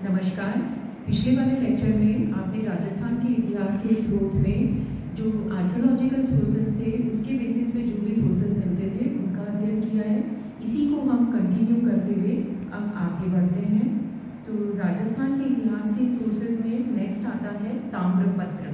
नमस्कार। पिछले वाले लेक्चर में आपने राजस्थान के इतिहास के स्रोत में जो आर्कियोलॉजिकल सोर्सेज थे उसके बेसिस पे जो भी सोर्सेज मिलते थे उनका अध्ययन किया है। इसी को हम कंटिन्यू करते हुए अब आगे बढ़ते हैं। तो राजस्थान के इतिहास के सोर्सेज में नेक्स्ट आता है ताम्रपत्र।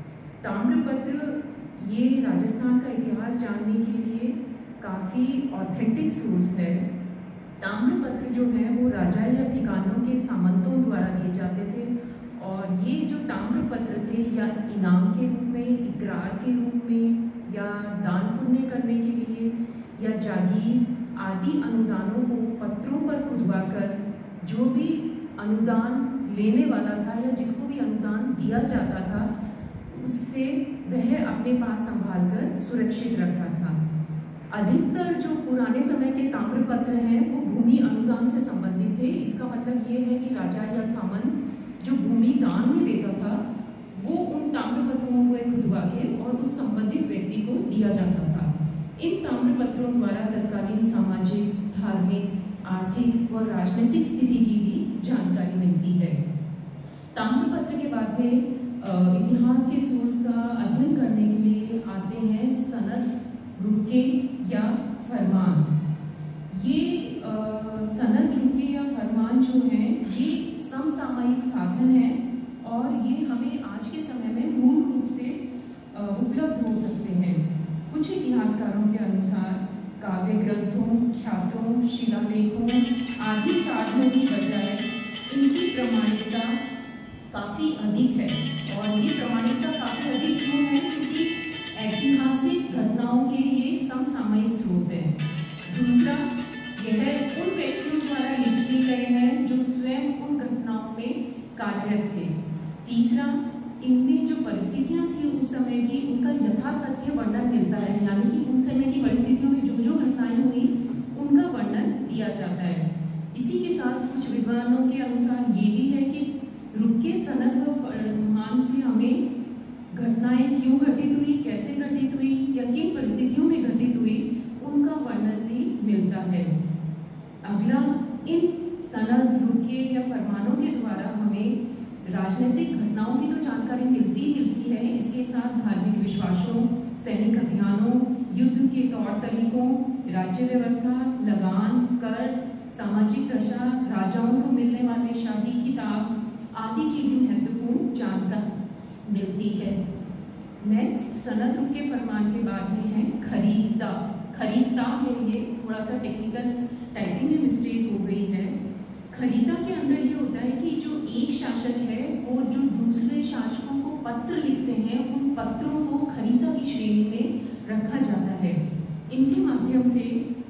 ताम्रपत्र ये राजस्थान का इतिहास जानने के लिए काफ़ी ऑथेंटिक सोर्स है। ताम्रपत्र जो है वो राजा या ठिकानों के सामंतों द्वारा दिए जाते थे और ये जो ताम्रपत्र थे या इनाम के रूप में, इकरार के रूप में या दान पुण्य करने के लिए या जागीर आदि अनुदानों को पत्रों पर खुदवाकर जो भी अनुदान लेने वाला था या जिसको भी अनुदान दिया जाता था उससे वह अपने पास संभाल कर सुरक्षित रखता था। अधिकतर जो पुराने समय के ताम्रपत्र हैं वो भूमि अनुदान से संबंधित थे। इसका मतलब ये है कि राजा या सामंत जो भूमि दान में देता था वो उन ताम्रपत्रों को खुदवा के और उस संबंधित व्यक्ति को दिया जाता था। इन ताम्रपत्रों द्वारा तत्कालीन सामाजिक, धार्मिक, आर्थिक और राजनीतिक स्थिति की भी जानकारी मिलती है। ताम्रपत्र के बाद में इतिहास के सोर्स का अध्ययन करने के लिए आते हैं सनद, रुके या फरमान। ये सनद, रुके या फरमान जो हैं ये समसामयिक साधन है और ये हमें आज के समय में मूल रूप से उपलब्ध हो सकते हैं। कुछ इतिहासकारों के अनुसार काव्य ग्रंथों, ख्यातों, शिलालेखों आदि साधनों की बजाय इनकी प्रामाणिकता काफ़ी अधिक है। और ये प्रामाणिकता काफ़ी अधिक क्यों है? क्योंकि ऐतिहासिक घटनाओं के ये समसामयिक स्रोत हैं। दूसरा, यह उन व्यक्तियों द्वारा लिखे गए हैं जो स्वयं उन घटनाओं में कार्यरत थे। तीसरा, इनमें जो परिस्थितियां थी उस समय की उनका यथातथ्य वर्णन मिलता है, यानी कि उन समय की परिस्थितियों में जो जो घटनाएं हुई उनका वर्णन दिया जाता है। इसी के साथ कुछ विद्वानों के अनुसार ये भी है कि रुके, सनद व फरमान से हमें घटनाएं क्यों घटित हुई, कैसे घटित हुई या किन परिस्थितियों में घटित हुई उनका वर्णन भी मिलता है। अगला, इन सनद, रुके या फरमानों के द्वारा हमें राजनीतिक घटनाओं की तो जानकारी मिलती है, इसके साथ धार्मिक विश्वासों, सैनिक अभियानों, युद्ध के तौर तरीकों, राज्य व्यवस्था, लगान, कर, सामाजिक दशा, राजाओं को मिलने वाले शाही खिताब आदि की भी महत्वपूर्ण जानकारी मिलती है। नेक्स्ट, सनद, रुके, फरमान के बाद में है खरीदा। खरीदा है, ये थोड़ा सा टेक्निकल टाइपिंग में मिस्टेक हो गई है। खरीदा के अंदर ये होता है कि जो एक शासक है वो जो दूसरे शासकों को पत्र लिखते हैं उन पत्रों को खरीदा की श्रेणी में रखा जाता है। इनके माध्यम से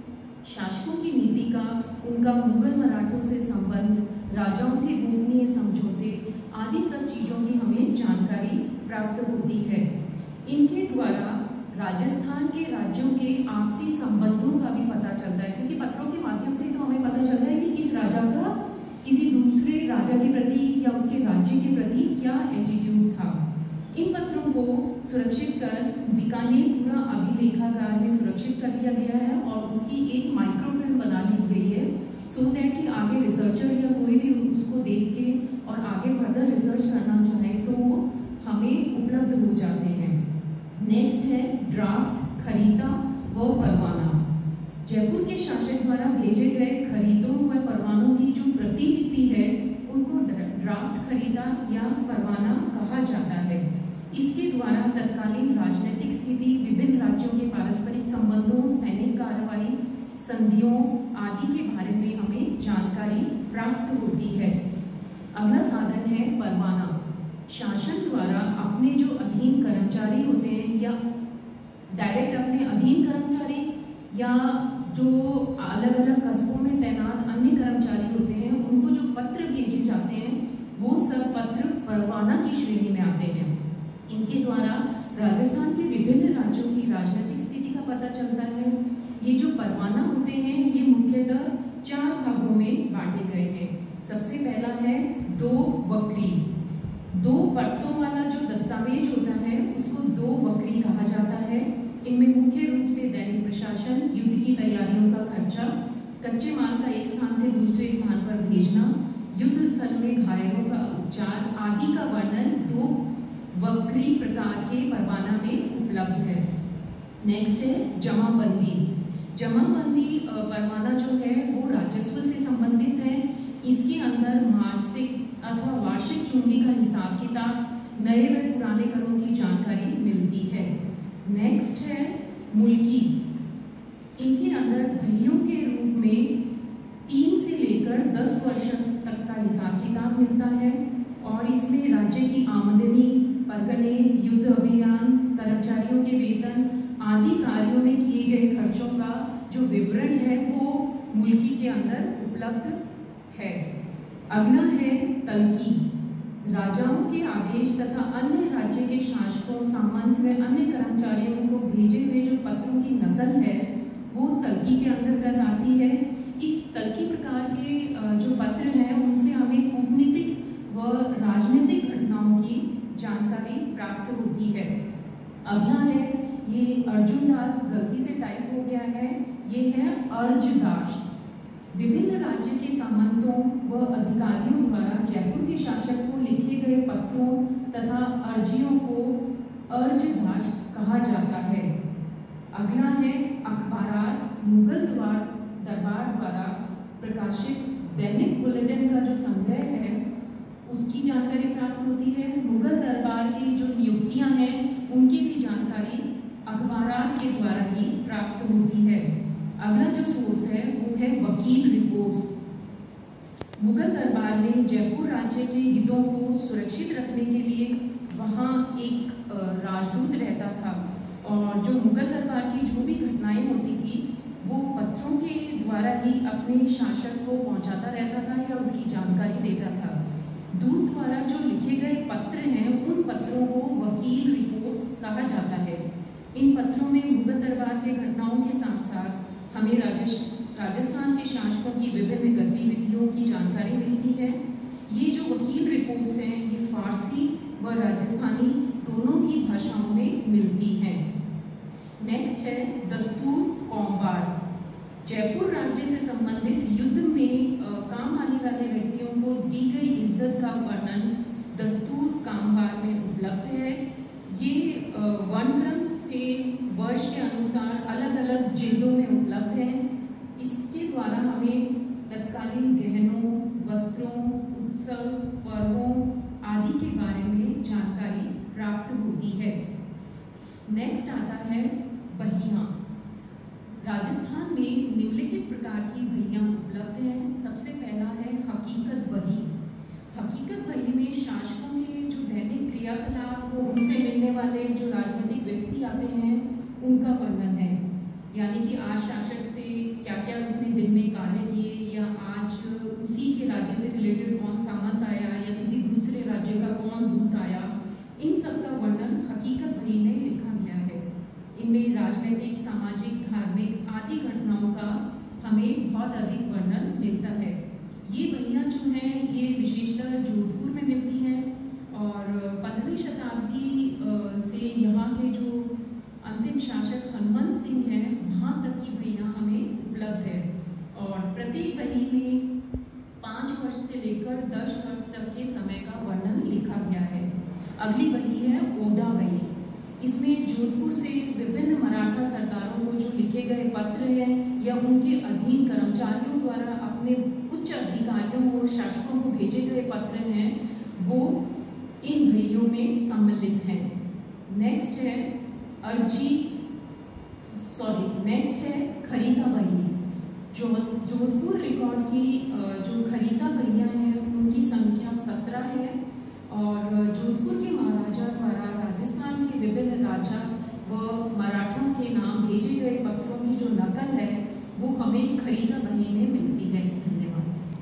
शासकों की नीति का, उनका मुगल मराठों से संबंध, राजाओं के गोपनीय समझौते आदि सब चीज़ों की हमें जानकारी प्राप्त होती है। इनके द्वारा राजस्थान के राज्यों के आपसी संबंधों का भी पता चलता है, क्योंकि पत्रों के माध्यम से तो हमें पता चलता है कि किस राजा का किसी दूसरे राजा के प्रति या उसके राज्य के प्रति क्या एटीट्यूड था। इन पत्रों को सुरक्षित कर बीकानेर अभिलेखागार में सुरक्षित कर दिया गया है और उसकी एक माइक्रोफिल्म बना ली गई है सो दैट कि आगे रिसर्चर या कोई भी उसको देख के और आगे फर्दर रिसर्च करना चाहे तो वो हमें उपलब्ध हो जाते हैं। नेक्स्ट है ड्राफ्ट, खरीदा व परवाना। जयपुर के शासक द्वारा भेजे गए खरीदों व परवानों की जो प्रतिलिपि है उनको ड्राफ्ट, खरीदा या परवाना कहा जाता है। इसके द्वारा तत्कालीन राजनीतिक स्थिति, विभिन्न राज्यों के पारस्परिक संबंधों, सैनिक कार्रवाई, संधियों आदि के बारे में हमें जानकारी प्राप्त होती है। अगला साधन है परवाना। शासन द्वारा अपने जो अधीन कर्मचारी होते हैं या डायरेक्ट अपने अधीन कर्मचारी या जो अलग अलग कस्बों में तैनात अन्य कर्मचारी होते हैं उनको जो पत्र भेजे जाते हैं वो सब पत्र परवाना की श्रेणी में आते हैं। इनके द्वारा राजस्थान के विभिन्न राज्यों की राजनीतिक स्थिति का पता चलता है। ये जो परवाना होते हैं ये मुख्यतः 4 भागों में बांटे गए हैं। सबसे पहला है 2 वक्री। 2 परतों वाला जो दस्तावेज होता है उसको 2 वक्री कहा जाता है। इनमें मुख्य रूप से दैनिक प्रशासन, युद्ध की तैयारियों का खर्चा, कच्चे माल का एक स्थान से दूसरे स्थान पर भेजना, युद्ध स्थल में घायलों का उपचार आदि का वर्णन 2 वक्री प्रकार के परवाना में उपलब्ध है। नेक्स्ट है जमाबंदी। जमाबंदी परवाना जो है वो राजस्व से संबंधित है। इसके अंदर मासिक अथवा वार्षिक चूंगी का हिसाब किताब, नए व पुराने करों की जानकारी मिलती है। नेक्स्ट है मुल्की। इनके अंदर भइयों के रूप में 3 से लेकर 10 वर्ष तक का हिसाब किताब मिलता है और इसमें राज्य की आमदनी, परगने, युद्ध अभियान, कर्मचारियों के वेतन आदि कार्यों में किए गए खर्चों का जो विवरण है वो मुल्की के अंदर उपलब्ध है। अगला है तल्की। राजाओं के आदेश तथा अन्य राज्य के शासकों, सामंत व अन्य कर्मचारियों को भेजे हुए जो पत्रों की नकल है वो तल्की के अंतर्गत आती है। इस तल्की प्रकार के जो पत्र हैं उनसे हमें कूटनीतिक व राजनीतिक घटनाओं की जानकारी प्राप्त होती है। अगला है ये अर्जुन दास, गलती से टाइप हो गया है, ये है अर्जदास। विभिन्न राज्य के सामंतों व अधिकारियों द्वारा जयपुर के शासक को लिखे गए पत्रों तथा अर्जियों को अर्जदास कहा जाता है। अगला है अखबारात। मुगल दरबार द्वारा प्रकाशित दैनिक बुलेटिन का जो संग्रह है उसकी जानकारी प्राप्त होती है। मुगल दरबार की जो नियुक्तियां हैं उनकी भी जानकारी अखबारात के द्वारा ही प्राप्त होती है। अगला जो सोर्स है वो है वकील रिपोर्ट्स। मुगल दरबार में जयपुर राज्य के हितों को सुरक्षित रखने के लिए वहाँ एक राजदूत रहता था और जो मुगल दरबार की जो भी घटनाएं होती थी वो पत्रों के द्वारा ही अपने शासक को पहुंचाता रहता था या उसकी जानकारी देता था। दूत द्वारा जो लिखे गए पत्र हैं उन पत्रों को वकील रिपोर्ट्स कहा जाता है। इन पत्रों में मुगल दरबार के घटनाओं के साथ साथ हमें राजस्थान के शासकों की विभिन्न गतिविधियों की जानकारी मिलती है। ये जो वकील रिपोर्ट्स हैं ये फारसी व राजस्थानी दोनों ही भाषाओं में मिलती हैं। नेक्स्ट है दस्तूर कौमवार। जयपुर राज्य से संबंधित युद्ध में काम आने वाले व्यक्तियों को दी गई इज्जत का वर्णन दस्तूर कामवार में उपलब्ध है। ये वर्णक्रम से वर्ष के अनुसार अलग अलग जिल्दों में उपलब्ध है। इसके द्वारा हमें तत्कालीन गहनों, वस्त्रों, उत्सव, पर्वों आदि के बारे में जानकारी प्राप्त होती है। नेक्स्ट आता है बहियां। राजस्थान में निम्नलिखित प्रकार की बहियां उपलब्ध हैं। सबसे पहला है हकीकत बही। हकीकत बही में शासकों के जो दैनिक क्रियाकलाप हो उनसे मिलने वाले जो राजनीतिक व्यक्ति आते हैं उनका वर्णन है, यानी कि आज शासक से क्या क्या उसने दिन में कार्य किए या आज उसी के राज्य से रिलेटेड कौन सामंत आया या किसी दूसरे राज्य का कौन दूत आया, इन सब का वर्णन हकीकत बही में लिखा गया है। इनमें राजनीतिक, सामाजिक, धार्मिक आदि घटनाओं का हमें बहुत अधिक वर्णन मिलता है। ये बहियां जो हैं ये विशेषतः जोधपुर में मिलती हैं और 15वीं शताब्दी से यहाँ के जो अंतिम शासक हनुमंत सिंह हैं वहाँ तक की बहियां हमें उपलब्ध है और प्रत्येक बही में 5 वर्ष से लेकर 10 वर्ष तक के समय का वर्णन लिखा गया है। अगली बही है ओदा बही। इसमें जोधपुर से विभिन्न मराठा सरदारों को जो लिखे गए पत्र हैं या उनके अधीन कर्मचारियों द्वारा अपने उच्च अधिकारियों को, शासकों को भेजे गए पत्र हैं वो इन बहियों में सम्मिलित हैं। नेक्स्ट है नेक्स्ट है खरीदा बही। जोधपुर रिकॉर्ड की जो खरीदा बहियां हैं उनकी संख्या 17 है और जोधपुर के महाराजा द्वारा राजस्थान के विभिन्न राजा व मराठों के नाम भेजे गए पत्रों की जो नकल है वो हमें खरीदा बही में मिलती है। धन्यवाद।